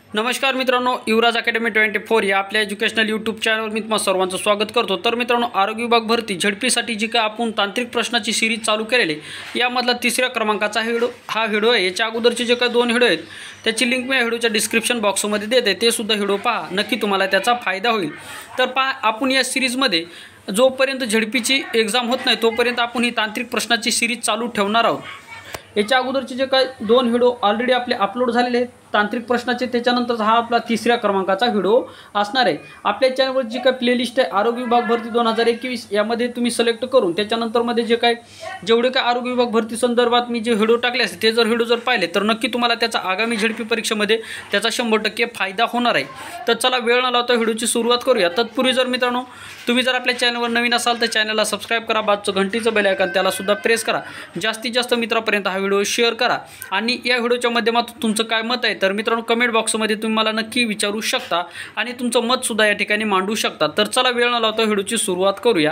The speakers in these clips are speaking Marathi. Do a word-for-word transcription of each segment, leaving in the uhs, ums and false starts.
नमस्कार मित्रांनो, युवराज अकॅडमी ट्वेंटी फोर या आपल्या एज्युकेशनल यूट्यूब चॅनलवर मी तुम्हा सर्वांचं स्वागत करतो। तर मित्रांनो, आरोग्य विभाग भरती झडपीसाठी जी काय आपण तांत्रिक प्रश्नाची सिरीज चालू केलेली यामधला तिसऱ्या क्रमांकाचा व्हिडिओ हा व्हिडिओ आहे। याच्या अगोदरचे जे काही दोन व्हिडिओ आहेत त्याची लिंक मी या व्हिडिओच्या डिस्क्रिप्शन बॉक्समध्ये देते, ते सुद्धा व्हिडिओ पहा, नक्की तुम्हाला त्याचा फायदा होईल। तर पहा, आपण या सिरीजमध्ये जोपर्यंत झडपीची एक्झाम होत नाही तोपर्यंत आपण ही तांत्रिक प्रश्नाची सिरीज चालू ठेवणार आहोत। याच्या अगोदरचे जे काही दोन व्हिडिओ ऑलरेडी आपले अपलोड झालेले आहेत तांत्रिक प्रश्नाचे, त्याच्यानंतर हा आपला तिसऱ्या क्रमांकाचा व्हिडिओ असणार आहे। आपल्या चॅनलवर जी काही प्लेलिस्ट आहे आरोग्य विभाग भरती दोन हजार एकवीस यामध्ये तुम्ही सिलेक्ट करून त्याच्यानंतर मध्ये जे काय जेवढे काय आरोग्य विभाग भरती संदर्भात मी जे व्हिडिओ टाकले असते ते जर व्हिडिओ जर पाहिले तर नक्की तुम्हाला त्याचा आगामी झडपी परीक्षेमध्ये त्याचा शंभर टक्के फायदा होणार आहे। तर चला वेळ न लावता व्हिडिओची सुरुवात करूया। तत्पूर्वी जर मित्रांनो तुम्ही जर आपल्या चॅनलवर नवीन असाल तर चॅनलला सबस्क्राइब करा, बाजूचं घंटीचं बेल आयकॉन त्याला सुद्धा प्रेस करा, जास्तीत जास्त मित्रांपर्यंत हा व्हिडिओ शेअर करा आणि या व्हिडिओच्या माध्यमातून तुमचं काय मत आहे तर मित्रांनो कमेंट बॉक्समध्ये तुम्ही मला नक्की विचारू शकता आणि तुमचं मत सुद्धा या ठिकाणी मांडू शकता। तर चला वेळ न लावता व्हिडिओची सुरुवात करूया।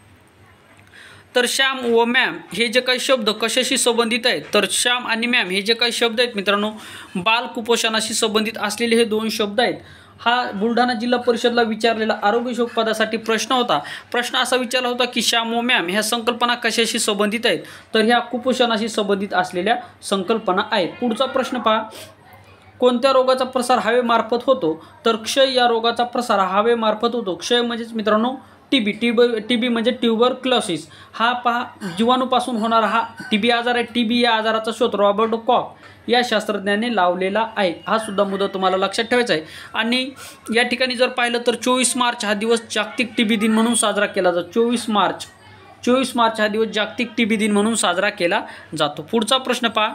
तर श्याम व मॅम हे जे काही शब्द कशाशी संबंधित आहेत तर श्याम आणि मॅम हे जे काही शब्द आहेत मित्रांनो बाल कुपोषणाशी संबंधित असलेले हे दोन शब्द आहेत। हा बुलढाणा जिल्हा परिषदला विचारलेला आरोग्य सेवक पदासाठी प्रश्न होता। प्रश्न असा विचारला होता की श्याम व मॅम ह्या संकल्पना कशाशी संबंधित आहेत तर ह्या कुपोषणाशी संबंधित असलेल्या संकल्पना आहेत। पुढचा प्रश्न पहा, कोणत्या रोगाचा प्रसार हवेमार्फत होतो तर क्षय या रोगाचा प्रसार हवेमार्फत होतो। क्षय म्हणजेच मित्रांनो टीबी टीबी टीबी म्हणजे ट्युबरक्लोसिस। हा पहा जीवाणूपासून होणारा हा टीबी आजार आहे। टीबी या आजाराचा शोध रॉबर्ट कॉक या शास्त्रज्ञाने लावलेला आहे। हा सुद्धा मुद्दा तुम्हाला लक्षात ठेवायचा आहे। आणि या ठिकाणी जर पाहिलं तर चोवीस मार्च हा दिवस जागतिक टीबी दिन म्हणून साजरा केला जातो। चोवीस मार्च चोवीस मार्च हा दिवस जागतिक टीबी दिन म्हणून साजरा केला जातो। पुढचा प्रश्न पहा,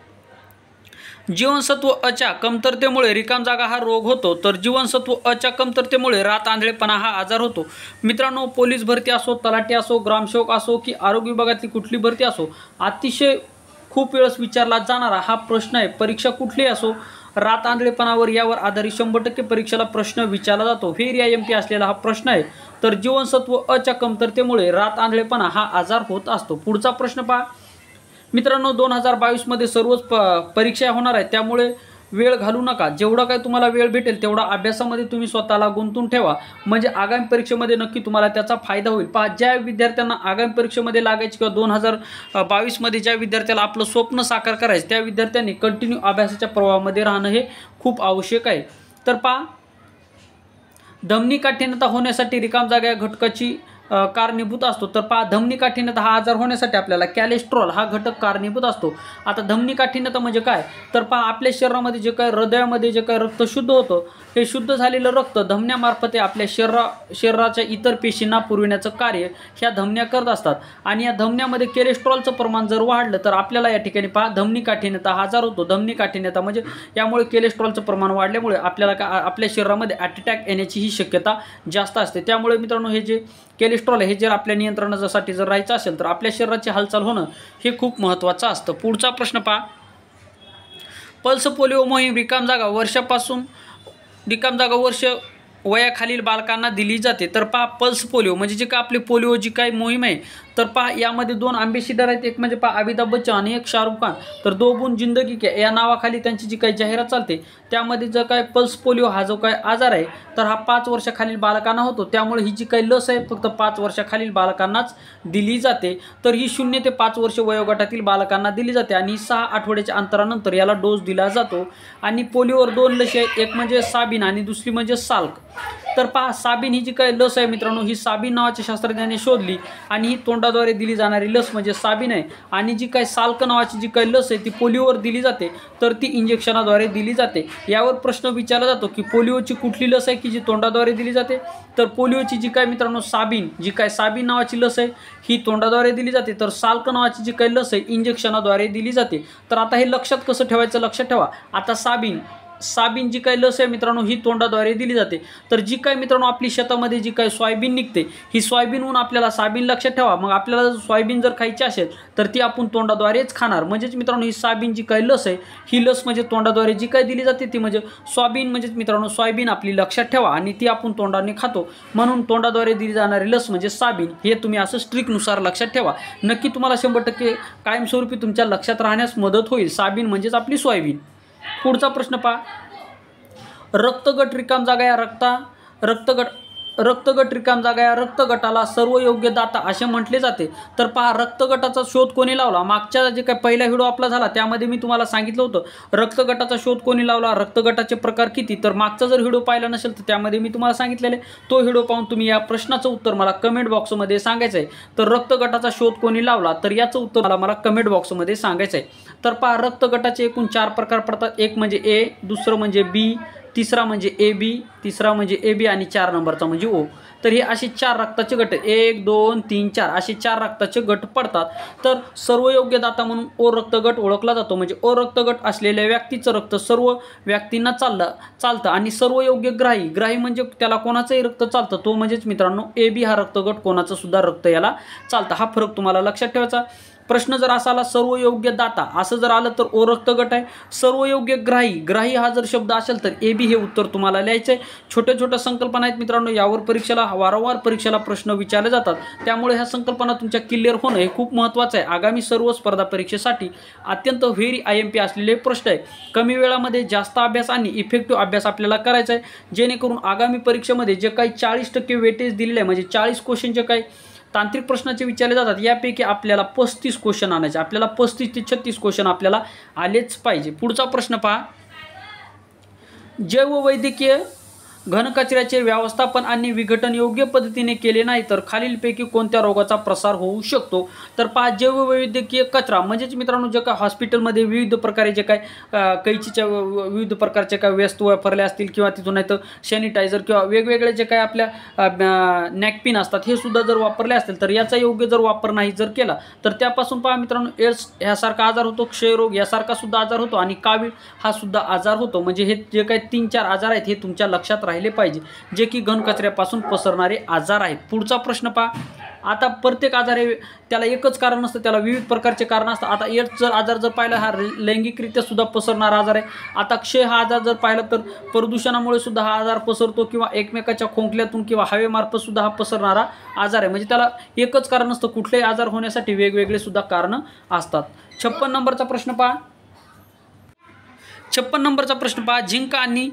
जीवनसत्व अच्या कमतरतेमुळे रिकाम जागा हा रोग होतो तर जीवनसत्व अच्या कमतरतेमुळे रात आंधळेपणा हा आजार होतो। मित्रांनो, पोलीस भरती असो, तलाठी असो, ग्रामसेवक असो की आरोग्य विभागातली कुठली भरती असो, अतिशय खूप वेळेस विचारला जाणारा हा प्रश्न आहे। परीक्षा कुठली असो, रात आंधळेपणावर यावर आधारित शंभर टक्के परीक्षेला प्रश्न विचारला जातो। व्हेरी आय एम पी असलेला हा प्रश्न आहे। तर जीवनसत्व अच्या कमतरतेमुळे रात आंधळेपणा हा आजार होत असतो। पुढचा प्रश्न पहा, मित्रांनो दोन हजार बावीसमध्ये सर्वच प परीक्षा होणार आहेत, त्यामुळे वेळ घालू नका। जेवढा काही तुम्हाला वेळ भेटेल तेवढा अभ्यासामध्ये तुम्ही स्वतःला गुंतून ठेवा, म्हणजे आगामी परीक्षेमध्ये नक्की तुम्हाला त्याचा फायदा होईल। पहा, ज्या विद्यार्थ्यांना आगामी परीक्षेमध्ये लागायची किंवा दोन हजार बावीसमध्ये ज्या विद्यार्थ्याला आपलं स्वप्न साकार करायचं त्या विद्यार्थ्यांनी कंटिन्यू अभ्यासाच्या प्रवाहामध्ये राहणं हे खूप आवश्यक आहे। तर पहा, धमनी काठिण्यता होण्यासाठी रिकाम जागा या घटकाची कारणीभूत असतो। तर पहा, धमनी काठिण्यता हा आजार होण्यासाठी आपल्याला कॅलेस्ट्रॉल हा घटक कारणीभूत असतो। आता धमनी काठिण्यता म्हणजे काय तर पहा, आपल्या शरीरामध्ये जे काय हृदयामध्ये जे काय रक्त शुद्ध होतं हे शुद्ध झालेलं रक्त धमन्यामार्फत आपल्या शरीरा शरीराच्या इतर पेशींना पुरविण्याचं कार्य ह्या धमन्या करत असतात आणि या धमन्यामध्ये कोलेस्ट्रॉलचं प्रमाण जर वाढलं तर आपल्याला या ठिकाणी पहा धमनी काठिण्यता हा आजार होतो। धमनी काठिण्यता म्हणजे यामुळे कोलेस्ट्रॉलचं प्रमाण वाढल्यामुळे आपल्याला का आपल्या शरीरामध्ये अटॅक येण्याची ही शक्यता जास्त असते। त्यामुळे मित्रांनो हे जे कोलेस्ट्रॉल हे जर आपल्या नियंत्रणासाठी जर राहायचं असेल तर आपल्या शरीराची हालचाल होणं हे खूप महत्त्वाचं असतं। पुढचा प्रश्न पहा, पल्स पोलिओ मोहीम रिकाम जागा वर्षापासून रिकाम जागा वर्ष वयाखालील बालकांना दिली जाते। तर पहा, पल्स पोलिओ म्हणजे जे काय आपली पोलिओ जी काही मोहीम आहे तर पहा यामध्ये दोन अँबॅसिडर आहेत, एक म्हणजे पहा अमिताभ बच्चन आणि एक शाहरुख खान। तर दो बून जिंदगी के या नावाखाली त्यांची जी काही जाहिरात चालते त्यामध्ये जो काय पल्स पोलिओ हा जो काय आजार आहे तर हा पाच वर्षाखालील बालकांना होतो। त्यामुळे ही जी काही लस आहे फक्त पाच वर्षाखालील बालकांनाच दिली जाते। तर ही शून्य ते पाच वर्ष वयोगटातील बालकांना दिली जाते आणि सहा आठवड्याच्या अंतरानंतर याला डोस दिला जातो। आणि पोलिओवर दोन लस आहेत, एक म्हणजे साबिन आणि दुसरी म्हणजे साल्क। तर पहा, साबिन ही जी काही लस आहे मित्रांनो ही साबिन नावाच्या शास्त्रज्ञाने शोधली आणि ही तोंडाद्वारे दिली जाणारी लस म्हणजे साबिन आहे। आणि जी काही साल्क नावाची जी काही लस आहे ती पोलिओवर दिली जाते तर ती इंजेक्शनाद्वारे दिली जाते। यावर प्रश्न विचारला जातो की पोलिओची कुठली लस आहे की जी तोंडाद्वारे दिली जाते तर पोलिओची जी काय मित्रांनो साबिन जी काय साबिन नावाची लस आहे ही तोंडाद्वारे दिली जाते, तर साल्क नावाची जी काही लस आहे इंजेक्शनाद्वारे दिली जाते। तर आता हे लक्षात कसं ठेवायचं लक्षात ठेवा, आता साबिन साबिन जी काही लस आहे मित्रांनो ही तोंडाद्वारे दिली जाते। तर जी काही मित्रांनो आपली शेतामध्ये जी काही सोयाबीन निघते ही सोयाबीनहून आपल्याला साबिन लक्षात ठेवा, मग आपल्याला सोयाबीन जर खायची असेल तर ती आपण तोंडाद्वारेच खाणार। म्हणजेच मित्रांनो ही साबिन जी काही लस आहे ही लस म्हणजे तोंडाद्वारे जी काही दिली जाते ती म्हणजे सोयाबीन म्हणजेच मित्रांनो सोयाबीन आपली लक्षात ठेवा आणि ती आपण तोंडाने खातो म्हणून तोंडाद्वारे दिली जाणारी लस म्हणजे साबिन। हे तुम्ही असं स्ट्रिकनुसार लक्षात ठेवा, नक्की तुम्हाला शंभर टक्के कायमस्वरूपी तुमच्या लक्षात राहण्यास मदत होईल। साबिन म्हणजेच आपली सोयाबीन। पुढचा प्रश्न पहा, रक्तगट रिकाम जागा या रक्ता रक्तगट रक्तगट रिकाम जागा या रक्तगटाला सर्व योग्य दाता असे म्हटले जाते। तर पहा, रक्तगटाचा शोध कोणी लावला? मागच्या जे काय पहिला व्हिडिओ आपला झाला त्यामध्ये मी तुम्हाला सांगितलं होतं रक्तगटाचा शोध कोणी लावला, रक्तगटाचे प्रकार किती। तर मागचा जर व्हिडिओ पाहिला नसेल तर त्यामध्ये मी तुम्हाला सांगितलेले तो व्हिडिओ पाहून तुम्ही या प्रश्नाचं उत्तर मला कमेंट बॉक्समध्ये सांगायचं आहे। तर रक्तगटाचा शोध कोणी लावला, तर याचं उत्तर मला मला कमेंट बॉक्समध्ये सांगायचं आहे। तर पहा, रक्तगटाचे एकूण चार प्रकार पडतात। एक म्हणजे ए, दुसरं म्हणजे बी, तिसरा म्हणजे ए बी, तिसरा म्हणजे ए बी आणि चार नंबरचा म्हणजे ओ। तर हे असे चार रक्ताचे गट, एक दोन तीन चार असे चार रक्ताचे गट पडतात। तर सर्व योग्य दाता म्हणून ओ रक्तगट ओळखला जातो। म्हणजे ओ रक्तगट असलेल्या व्यक्तीचं रक्त सर्व व्यक्तींना चाललं चालतं आणि सर्व योग्य ग्राही ग्राही म्हणजे त्याला कोणाचंही रक्त चालतं, तो म्हणजेच मित्रांनो ए बी हा रक्तगट कोणाचं सुद्धा रक्त याला चालतं। हा फरक तुम्हाला लक्षात ठेवायचा। प्रश्न जर असा आला सर्व योग्य दाता असं जर आलं तर ओ रक्तगट आहे। सर्व योग्य ग्राही ग्राही हा जर शब्द असेल तर ए बी हे उत्तर तुम्हाला लिहायचं आहे। छोट्या छोट्या संकल्पना आहेत मित्रांनो, यावर परीक्षेला वारंवार परीक्षेला प्रश्न विचारले जातात, त्यामुळे ह्या संकल्पना तुमच्या क्लिअर होणं हे खूप महत्त्वाचं आहे। आगामी सर्व स्पर्धा परीक्षेसाठी अत्यंत व्हेरी आय एम पी असलेले प्रश्न आहे। कमी वेळामध्ये जास्त अभ्यास आणि इफेक्टिव्ह अभ्यास आपल्याला करायचा आहे, जेणेकरून आगामी परीक्षेमध्ये जे काही चाळीस टक्के वेटेज दिलेले आहे म्हणजे चाळीस क्वेश्चन जे काही तांत्रिक प्रश्नाचे विचारले जातात यापैकी आपल्याला पस्तीस क्वेश्चन आणायचे। आपल्याला पस्तीस ते छत्तीस क्वेश्चन आपल्याला आलेच पाहिजे। पुढचा प्रश्न पहा, जैववैद्यकीय घनकचऱ्याचे व्यवस्थापन आणि विघटन योग्य पद्धतीने केले नाही तर खालीलपैकी कोणत्या रोगाचा प्रसार होऊ शकतो? तर पहा, जैववैद्यकीय कचरा म्हणजेच मित्रांनो जे काय हॉस्पिटलमध्ये विविध प्रकारे जे काय कैचीच्या विविध प्रकारचे काय वस्तू वापरल्या असतील किंवा तिथून नाही तर सॅनिटायझर किंवा वेगवेगळे जे काय आपल्या नॅपकिन असतात हे सुद्धा जर वापरले असतील तर याचा योग्य जर वापर नाही जर केला तर त्यापासून पहा मित्रांनो एड्स ह्यासारखा आजार होतो, क्षयरोग यासारखा सुद्धा आजार होतो आणि कावीळ हा सुद्धा आजार होतो। म्हणजे हे जे काही तीन चार आजार आहेत हे तुमच्या लक्षात राहिले पाहिजे, जे की घनकचऱ्यापासून पसरणारे आजार आहेत। पुढचा प्रश्न पहा, आता प्रत्येक आजार हे त्याला एकच कारण नसतं, त्याला विविध प्रकारचे कारण असतात। आता एड्स जर आजार जर पाहिला हा लैंगिकरित्या सुद्धा पसरणारा आजार आहे। आता क्षय हा आजार जर पाहिला तर प्रदूषणामुळे सुद्धा हा आजार पसरतो किंवा एकमेकाच्या खोकल्यातून किंवा हवेमार्फत सुद्धा हा पसरणारा आजार आहे। म्हणजे त्याला एकच कारण नसतं, कुठलेही आजार होण्यासाठी वेगवेगळे सुद्धा कारणं असतात। छप्पन नंबरचा प्रश्न पहा, छप्पन नंबरचा प्रश्न पहा, झिंक आणि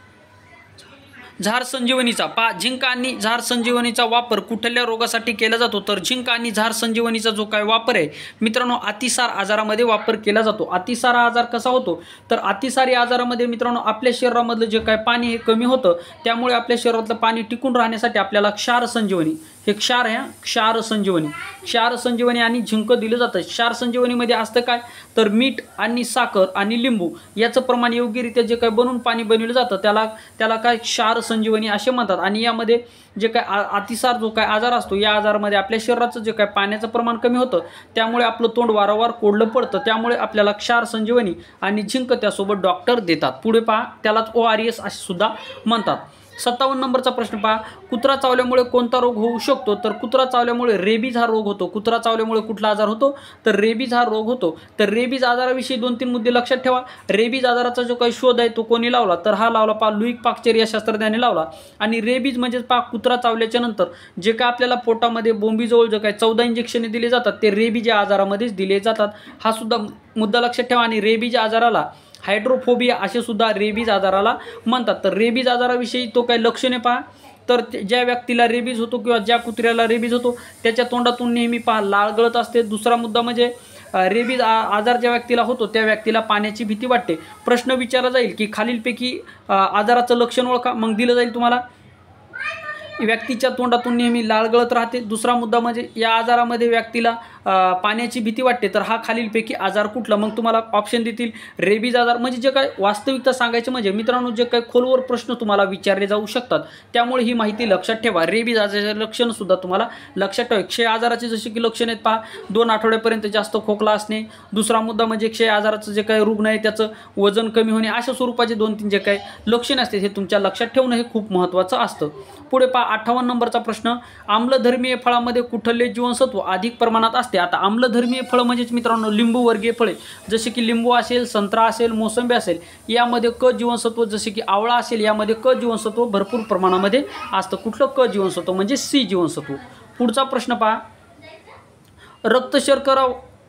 झार संजीवनीचा पहा झिंक आणि झार संजीवनीचा वापर कुठल्या रोगासाठी केला जातो? तर झिंक आणि झार संजीवनीचा जो काय वापर आहे मित्रांनो अतिसार आजारामध्ये वापर केला जातो। अतिसार आजार कसा होतो? तर अतिसार या आजारामध्ये मित्रांनो आपल्या शरीरामधलं जे काय पाणी हे कमी होतं, त्यामुळे आपल्या शरीरातलं पाणी टिकून राहण्यासाठी आपल्याला क्षार संजीवनी हे क्षार आहे क्षार संजीवनी क्षार संजीवनी आणि झिंक दिलं जातं। क्षार संजीवनीमध्ये असतं काय तर मीठ आणि साखर आणि लिंबू याचं प्रमाण योग्यरित्या जे काय बनवून पाणी बनवलं जातं त्याला त्याला काय क्षार संजीवनी असे म्हणतात। आणि यामध्ये जे काय अतिसार जो काय आजार असतो या आजारामध्ये आपल्या शरीराचं जे काय पाण्याचं प्रमाण कमी होतं, त्यामुळे आपलं तोंड वारंवार कोरडं पडतं, त्यामुळे आपल्याला क्षार संजीवनी आणि झिंक त्यासोबत डॉक्टर देतात। पुढे पहा, त्यालाच ओ आर एस असे सुद्धा म्हणतात। सत्तावन्न नंबरचा प्रश्न पहा, कुत्रा चावल्यामुळे कोणता रोग होऊ शकतो? तर कुत्रा चावल्यामुळे रेबीज हा रोग होतो। कुत्रा चावल्यामुळे कुठला आजार होतो? तर रेबीज हा रोग होतो। तर रेबीज आजाराविषयी दोन तीन मुद्दे लक्षात ठेवा। रेबीज आजाराचा जो काही शोध आहे तो कोणी लावला? तर हा लावला पहा लुईक पाश्चर या शास्त्रज्ञाने लावला। आणि रेबीज म्हणजे पहा कुत्रा चावल्याच्या नंतर जे काय आपल्याला पोटामध्ये बोंबीजवळ जे काय चौदा इंजेक्शने दिली जातात ते रेबीज या आजारामध्येच दिले जातात। हा सुद्धा मुद्दा लक्षात ठेवा। आणि रेबीज आजाराला हायड्रोफोबिया असे सुद्धा रेबीज आजाराला म्हणतात। तर रेबीज आजाराविषयी तो काही लक्षणे पहा, तर ज्या व्यक्तीला रेबीज होतो किंवा ज्या कुत्र्याला रेबीज होतो त्याच्या तोंडातून नेहमी पहा लाळ गळत असते। दुसरा मुद्दा म्हणजे रेबीज आजार ज्या व्यक्तीला होतो त्या व्यक्तीला पाण्याची भीती वाटते। प्रश्न विचारला जाईल की खालीलपैकी आजाराचं लक्षण ओळखा, मग दिलं जाईल तुम्हाला व्यक्तीच्या तोंडातून नेहमी लाळ गळत राहते। दुसरा मुद्दा म्हणजे या आजारामध्ये व्यक्तीला पाण्याची भीती वाटते, तर हा खालीलपैकी आजार कुठला? मग तुम्हाला ऑप्शन देतील रेबीज आजार। म्हणजे जे काय वास्तविकता सांगायचं म्हणजे मित्रांनो जे काही खोलवर प्रश्न तुम्हाला विचारले जाऊ शकतात, त्यामुळे ही माहिती लक्षात ठेवा। रेबीज आजाराचे लक्षण सुद्धा तुम्हाला लक्षात ठेवा। क्षय आजाराचे जसे की लक्षण आहेत पहा, दोन आठवड्यापर्यंत जास्त खोकला असणे। दुसरा मुद्दा म्हणजे क्षय आजाराचं जे काही रुग्ण आहे त्याचं वजन कमी होणे, अशा स्वरूपाचे दोन तीन जे काही लक्षण असते हे तुमच्या लक्षात ठेवणं हे खूप महत्त्वाचं असतं। पुढे पहा अठ्ठावन्न नंबरचा प्रश्न, आम्लधर्मीय फळामध्ये कुठले जीवनसत्व अधिक प्रमाणात असते? आता आम्लधर्मीय फळ म्हणजेच मित्रांनो लिंबू वर्गीय फळे, जसे की लिंबू असेल, संत्रा असेल, मोसंबी असेल, यामध्ये क जीवनसत्व, जसे की आवळा असेल यामध्ये क जीवनसत्व भरपूर प्रमाणामध्ये असतं। कुठलं? क जीवनसत्व म्हणजे सी जीवनसत्व। पुढचा प्रश्न पहा, रक्त शर्करा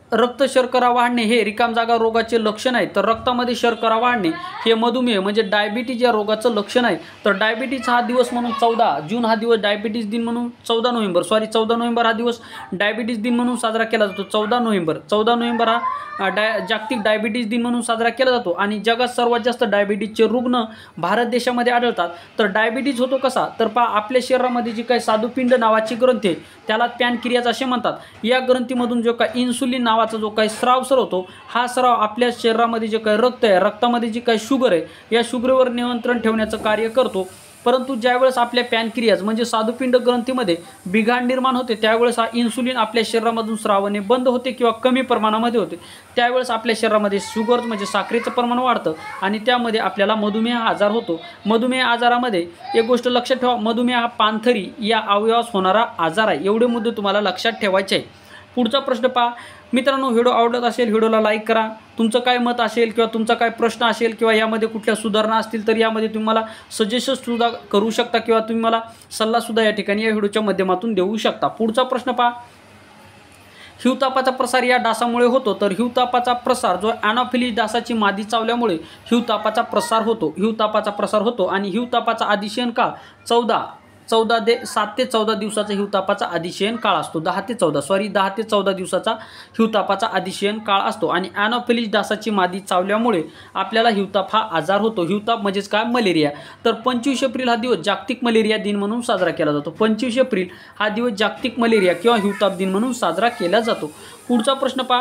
रक्त शर्करा वाढणे हे रिकाम जागा रोगाचे लक्षण आहे, तर रक्तामध्ये शर्करा वाढणे हे मधुमेह म्हणजे डायबिटीज या रोगाचं लक्षण आहे. तर डायबिटीज हा दिवस म्हणून चौदा जून हा दिवस डायबिटीज दिन म्हणून चौदा नोव्हेंबर सॉरी चौदा नोव्हेंबर हा दिवस डायबिटीज दिन म्हणून साजरा केला जातो. चौदा नोव्हेंबर चौदा नोव्हेंबर हा डाय जागतिक डायबिटीज दिन म्हणून साजरा केला जातो. आणि जगात सर्वात जास्त डायबिटीजचे रुग्ण भारत देशामध्ये आढळतात. तर डायबिटीज होतो कसा, तर पहा आपल्या शरीरामध्ये जी काही स्वादुपिंड नावाची ग्रंथी आहे त्याला पॅनक्रियाज असे म्हणतात. या ग्रंथीमधून जो काही इन्सुलिन नावाचा जो काही स्राव सर होतो, हा स्राव आपल्या शरीरामध्ये जे काही रक्त आहे, रक्तामध्ये जी काही शुगर आहे या शुगरवर नियंत्रण ठेवण्याचं कार्य करतो. परंतु ज्यावेळेस आपल्या पॅनक्रियाज म्हणजे स्वादुपिंड ग्रंथीमध्ये बिघाड निर्माण होते त्यावेळेस हा इन्सुलिन आपल्या शरीरामधून स्रावणे बंद होते किंवा कमी प्रमाणामध्ये होते. त्यावेळेस आपल्या शरीरामध्ये शुगर म्हणजे साखरेचं प्रमाण वाढतं आणि त्यामध्ये आपल्याला मधुमेह आजार होतो. मधुमेह आजारामध्ये एक गोष्ट लक्षात ठेवा, मधुमेह हा पानथरी या अवयवास होणारा आजार आहे. एवढे मुद्दे तुम्हाला लक्षात ठेवायचे आहे. पुढचा प्रश्न पहा मित्रांनो, व्हिडिओ आवडत असेल व्हिडिओला लाईक करा. तुमचं काय मत असेल किंवा तुमचा काय प्रश्न असेल किंवा यामध्ये कुठल्या सुधारणा असतील तर यामध्ये तुम्ही मला सजेशनसुद्धा करू शकता किंवा तुम्ही मला सल्लासुद्धा या ठिकाणी या व्हिडिओच्या माध्यमातून देऊ शकता. पुढचा प्रश्न पहा, हिवतापाचा प्रसार या डासामुळे होतो. तर हिवतापाचा प्रसार जो ॲनॉफिलीज डासाची मादी चावल्यामुळे हिवतापाचा प्रसार होतो हिवतापाचा प्रसार होतो आणि हिवतापाचा अधिशयन काळ चौदा चौदा दे सात ते चौदा दिवसाचा हिवतापाचा अधिशयन काळ असतो. दहा ते चौदा सॉरी दहा ते चौदा दिवसाचा हिवतापाचा अधिशयन काळ असतो. आणि ॲनॉफिलीज डासाची मादी चावल्यामुळे आपल्याला हिवताप हा आजार होतो. हिवताप म्हणजेच काय, मलेरिया. तर पंचवीस एप्रिल हा दिवस जागतिक मलेरिया दिन म्हणून साजरा केला जातो. पंचवीस एप्रिल हा दिवस जागतिक मलेरिया किंवा हिवताप दिन म्हणून साजरा केला जातो. पुढचा प्रश्न पहा,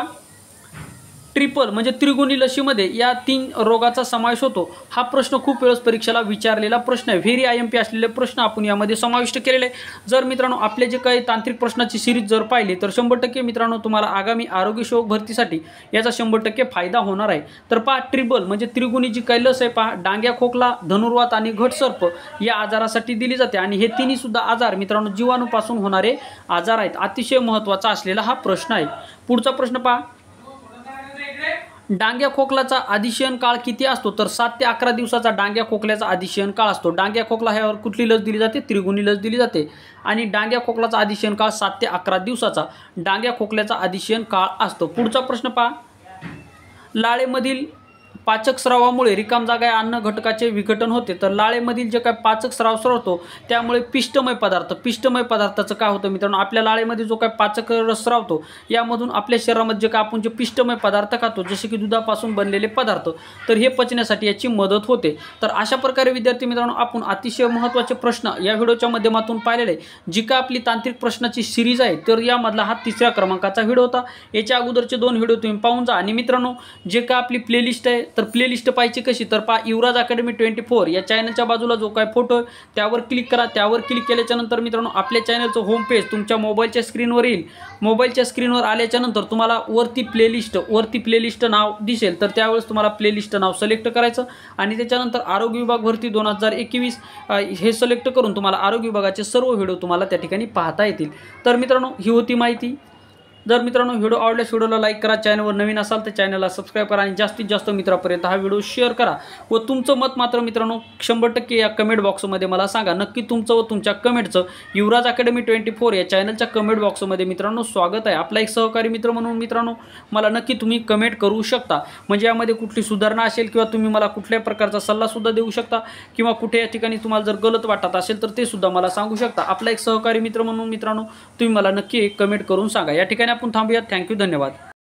ट्रिपल म्हणजे त्रिगुणी लसीमध्ये या तीन रोगाचा समावेश होतो. हा प्रश्न खूप वेळेस परीक्षेला विचारलेला प्रश्न आहे. व्हेरी आय एम पी असलेले प्रश्न आपण यामध्ये समाविष्ट केलेले आहे. जर मित्रांनो आपले जे काही तांत्रिक प्रश्नाची सिरीज जर पाहिली तर शंभर टक्के मित्रांनो तुम्हाला आगामी आरोग्य सेवक भरतीसाठी याचा शंभर टक्के फायदा होणार आहे. तर पहा ट्रिपल म्हणजे त्रिगुणी जी काही लस आहे पहा, डांग्या, खोकला, धनुर्वात आणि घटसर्प या आजारासाठी दिली जाते. आणि हे तिन्ही सुद्धा आजार मित्रांनो जीवाणूपासून होणारे आजार आहेत. अतिशय महत्त्वाचा असलेला हा प्रश्न आहे. पुढचा प्रश्न पहा, डांग्या खोकल्याचा अधिशयन काळ किती असतो. तर सात ते अकरा दिवसाचा डांग्या खोकल्याचा अधिशयन काळ असतो. डांग्या खोकला ह्यावर कुठली लस दिली जाते, त्रिगुणी लस दिली जाते. आणि डांग्या खोकल्याचा अधिशयन काळ सात ते अकरा दिवसाचा डांग्या खोकल्याचा अधिशयन काळ असतो. पुढचा प्रश्न पहा, लाळेमधील पाचक स्रावामुळे रिकाम जागा या अन्न घटकाचे विघटन होते. तर लाळेमधील जे काय पाचक स्राव स्रावतो त्यामुळे पिष्टमय पदार्थ पिष्टमय पदार्थाचं काय होतं मित्रांनो, आपल्या लाळेमध्ये जो काय पाचक रस स्रावतो यामधून आपल्या शरीरामध्ये जे काय आपण जे पिष्टमय पदार्थ खातो जसे की दुधापासून बनलेले पदार्थ, तर हे पचण्यासाठी याची मदत होते. तर अशा प्रकारे विद्यार्थी मित्रांनो आपण अतिशय महत्त्वाचे प्रश्न या व्हिडिओच्या माध्यमातून पाहिलेले. जी काय आपली तांत्रिक प्रश्नाची सिरीज आहे तर यामधला हा तिसऱ्या क्रमांकाचा व्हिडिओ होता. याच्या अगोदरचे दोन व्हिडिओ तुम्ही पाहून जा. आणि मित्रांनो जे काय आपली प्लेलिस्ट आहे तर प्लेलिस्ट पाहिजे कशी, तर पहा युवराज अकॅडमी ट्वेंटी फोर या चॅनलच्या बाजूला जो काय फोटो आहे त्यावर क्लिक करा. त्यावर क्लिक केल्याच्या नंतर मित्रांनो आपल्या चॅनलचं होम पेज तुमच्या मोबाईलच्या स्क्रीनवर येईल. मोबाईलच्या स्क्रीनवर आल्याच्या नंतर तुम्हाला वरती प्लेलिस्ट वरती प्लेलिस्ट नाव दिसेल. तर त्यावेळेस तुम्हाला प्लेलिस्ट नाव सिलेक्ट करायचं आणि त्याच्यानंतर आरोग्य विभाग भरती दोन हजार एकवीस हे सिलेक्ट करून तुम्हाला आरोग्य विभागाचे सर्व व्हिडिओ तुम्हाला त्या ठिकाणी पाहता येतील. तर मित्रांनो ही होती माहिती. जर मित्रांनो व्हिडिओ आवडल्यास व्हिडिओला लाईक करा, चॅनलवर नवीन असाल तर चॅनलला सबस्क्राईब करा आणि जास्तीत जास्त मित्रापर्यंत हा व्हिडिओ शेअर करा. व तुमचं मत मात्र मित्रांनो शंभर टक्के या कमेंट बॉक्समध्ये मला सांगा. नक्की तुमचं व तुमच्या कमेंटचं युवराज अकॅडमी ट्वेंटी फोर या चॅनलच्या कमेंट बॉक्समध्ये मित्रांनो स्वागत आहे. आपला एक सहकारी मित्र म्हणून मित्रांनो मला नक्की तुम्ही कमेंट करू शकता. म्हणजे यामध्ये कुठली सुधारणा असेल किंवा तुम्ही मला कुठल्याही प्रकारचा सल्लासुद्धा देऊ शकता किंवा कुठे या ठिकाणी तुम्हाला जर गलत वाटत असेल तर ते सुद्धा मला सांगू शकता. आपला एक सहकारी मित्र म्हणून मित्रांनो तुम्ही मला नक्की एक कमेंट करून सांगा. या ठिकाणी आपण थांबूयात. थँक्यू, धन्यवाद.